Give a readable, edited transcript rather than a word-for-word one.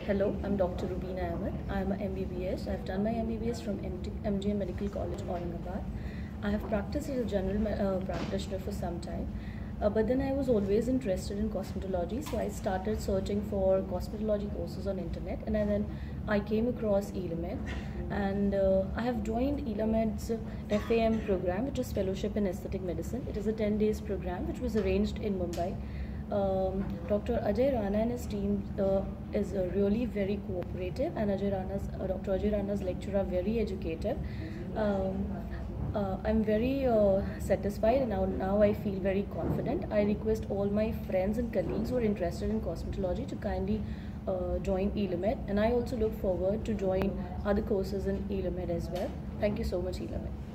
Hello, I'm Dr. Rubina Ahmed. I'm a MBBS. I've done my MBBS from MGM Medical College, Aurangabad. I have practiced as a general practitioner for some time, but then I was always interested in cosmetology, so I started searching for cosmetology courses on internet, and then I came across ELAMED, and I have joined ELAMED's FAM program, which is Fellowship in Aesthetic Medicine. It is a 10 days program which was arranged in Mumbai. Dr. Ajay Rana and his team is really very cooperative, and Dr. Ajay Rana's lecture are very educative. Um, I'm very satisfied, and now I feel very confident. I request all my friends and colleagues who are interested in cosmetology to kindly join ELAMED, and I also look forward to join other courses in ELAMED as well. Thank you so much, ELAMED.